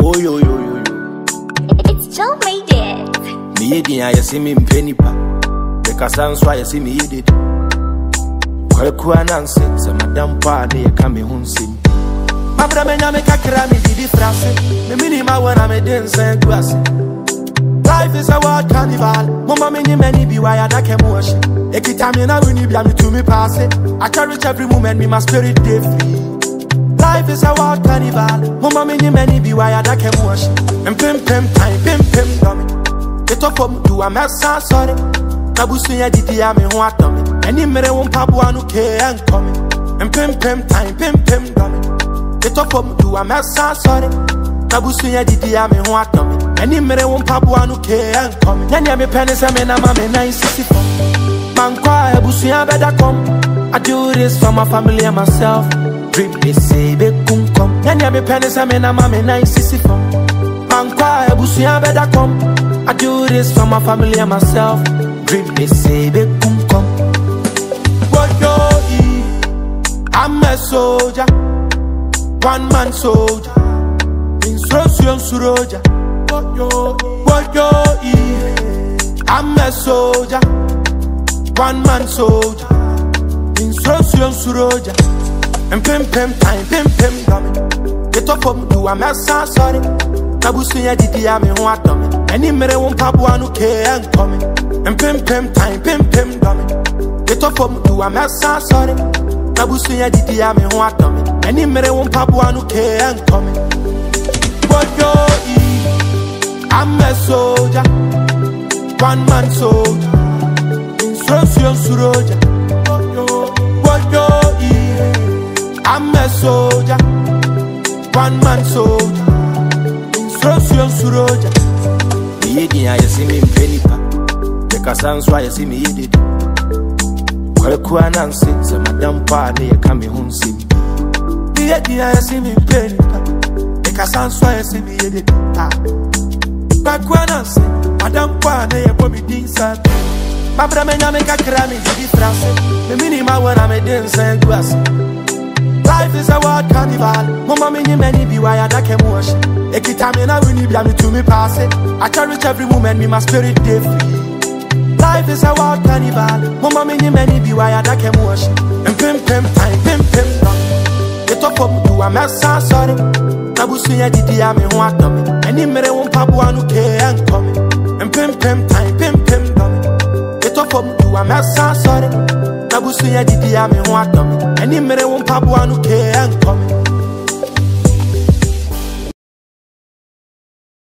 yo. It's Joe made it. Me yedi ya see me mpenipa. The kasanswa ya see me yedi. Kwa nansi se madam pa ne ya kame hunsim. Mabra menya me kakra me didi frase. Me minima wana me dense guase. Life is a wild carnival. Mama many many be why I can't wash. Ekitamina when you be me to me pass it. I cherish every moment, me my spirit day free. Life is a wild carnival. Mama many be why I can't wash. And pim time, dummy. Get up from do a mess, sorry. Nabusunya didi ya me ho atomi. Any mere won pabwa no ke and coming. And pim time, dummy. Get up from do a mess, sorry. Nabusunya didi ya me ho atomi. Any mere won pabwa no ke and coming. Nyanya me penny se me na mama na insist. Man kwa ebusunya better come. I do this for my family and myself. Dream they say be kum come. Nyanya me penny se me na mama na insist. Man kwa ebusunya better come. I do this for my family and myself. Dream they say be kum come. I'm a soldier, one man soldier. Instruction suroja. I'm a soldier, one man soldier. Instruction suroja. And pim time, dummy. Get up from do a mess, sorry. Nabusunya didi ya me ho atomi. Any mere won pabwa no ke and coming. And pim time, dummy. Get up from do a mess, sorry. Nabusunya didi ya me ho atomi. Any mere won pabwa no ke and coming. I'm a soldier, one man soldier. Instruction suroja. I'm a soldier, one man soldier. Instruction suroja. Me yedi ya see me mpenipa. The kasanswa ya see me yedi. Kwa nansi se madam pa ne ya kame hunsim. Me yedi ya see me mpenipa. The kasanswa ya see me yedi. Kwa nansi madam pa ne ya bomi dinsa. Mabra menya me kakra me didi frase. Me minima wana me dense guase. Life is a wild carnival. Mama many be why I can't wash. Ekitamina when you be me to me pass it. I cherish every moment, me my spirit day free. Life is a wild carnival. Mama many be why I can't wash. And pim time, dummy. Get up from do a mess, sorry. Nabusunya didi ya me ho atomi. Any mere won pabwa no ke and coming. And pim time, dummy. Get up from do a mess, sorry. Nabusunya didi ya me ho atomi. Any mere won pabwa no ke and coming.